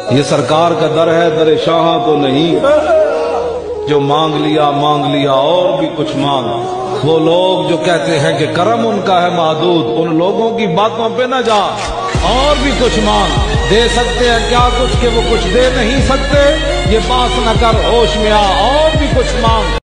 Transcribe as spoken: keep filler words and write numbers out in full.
ये सरकार का दर है, दर शाह तो नहीं। जो मांग लिया मांग लिया और भी कुछ मांग। वो लोग जो कहते हैं कि करम उनका है महदूद, उन लोगों की बातों पे न जा, और भी कुछ मांग। दे सकते हैं क्या कुछ कि वो कुछ दे नहीं सकते, ये बात न कर, होश में आ, और भी कुछ मांग।